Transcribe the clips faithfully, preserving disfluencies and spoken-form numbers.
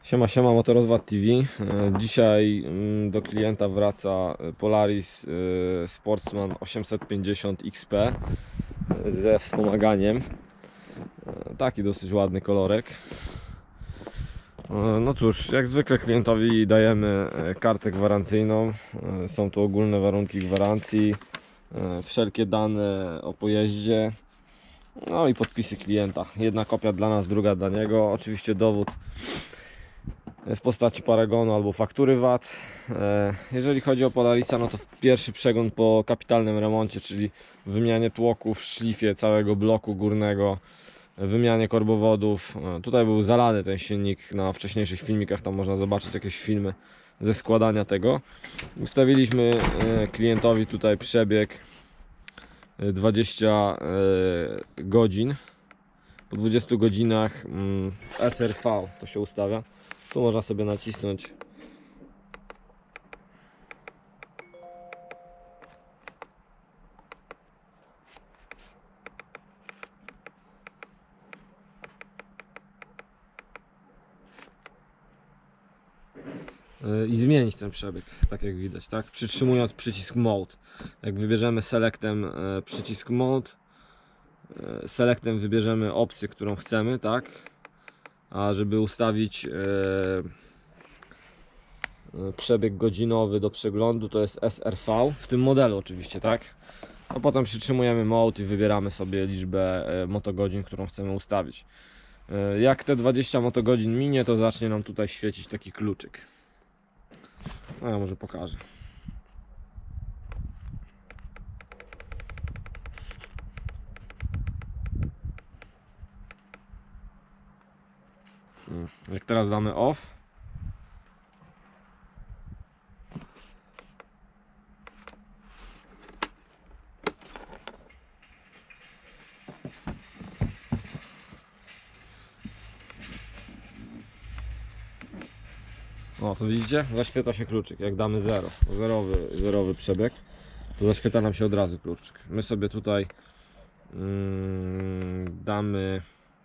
Siema, siema, Motorozwad T V. Dzisiaj do klienta wraca Polaris Sportsman osiemset pięćdziesiąt X P ze wspomaganiem. Taki dosyć ładny kolorek. No cóż, jak zwykle klientowi dajemy kartę gwarancyjną. Są tu ogólne warunki gwarancji, wszelkie dane o pojeździe, no i podpisy klienta. Jedna kopia dla nas, druga dla niego. Oczywiście dowód w postaci paragonu albo faktury V A T. Jeżeli chodzi o Polarisa, no to pierwszy przegląd po kapitalnym remoncie, czyli wymianie tłoków, szlifie całego bloku górnego, wymianie korbowodów. Tutaj był zalany ten silnik na wcześniejszych filmikach, tam można zobaczyć jakieś filmy ze składania tego. Ustawiliśmy klientowi tutaj przebieg dwadzieścia godzin. Po dwudziestu godzinach S R V to się ustawia. Tu można sobie nacisnąć i zmienić ten przebieg, tak jak widać, tak? Przytrzymując przycisk Mode. Jak wybierzemy selectem przycisk Mode, selectem wybierzemy opcję, którą chcemy, tak? A żeby ustawić przebieg godzinowy do przeglądu, to jest S R V, w tym modelu oczywiście, tak? A potem przytrzymujemy Mode i wybieramy sobie liczbę motogodzin, którą chcemy ustawić. Jak te dwadzieścia motogodzin minie, to zacznie nam tutaj świecić taki kluczyk. No ja może pokażę. Jak teraz damy off, o, to widzicie? Zaświeta się kluczyk. Jak damy zero, zerowy, zerowy przebieg, to zaświeta nam się od razu kluczyk. My sobie tutaj mm, damy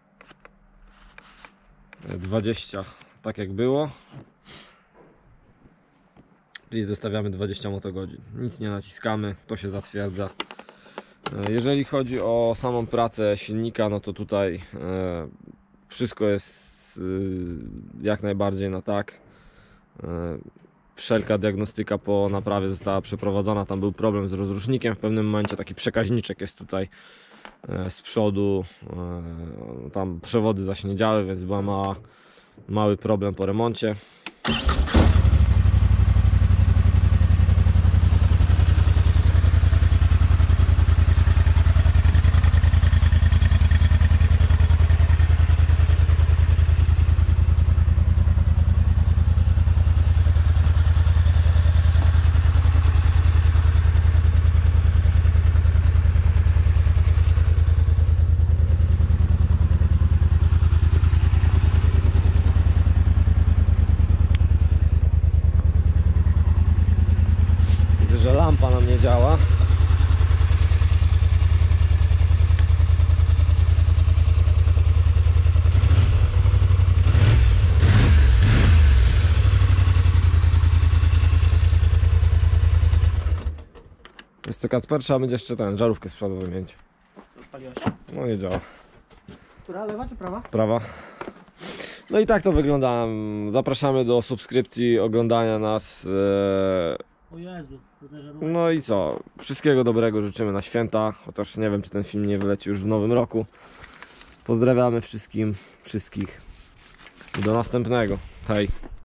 dwadzieścia, tak jak było, czyli zostawiamy dwadzieścia motogodzin. Nic nie naciskamy, to się zatwierdza. Jeżeli chodzi o samą pracę silnika, no to tutaj wszystko jest jak najbardziej na tak. Wszelka diagnostyka po naprawie została przeprowadzona. Tam był problem z rozrusznikiem w pewnym momencie, taki przekaźniczek jest tutaj z przodu, tam przewody zaś nie działy, więc była mała, mały problem po remoncie. Że lampa nam nie działa. Jest to Kacper, trzeba będzie jeszcze ten, żarówkę z przodu wymienić. Co, spaliło się? No nie działa. Która, lewa czy prawa? Prawa. No i tak to wygląda. Zapraszamy do subskrypcji, oglądania nas. O Jezu, to żarówka. No i co? Wszystkiego dobrego życzymy na święta. Chociaż nie wiem, czy ten film nie wyleci już w nowym roku. Pozdrawiamy wszystkim, wszystkich. I do następnego. Hej.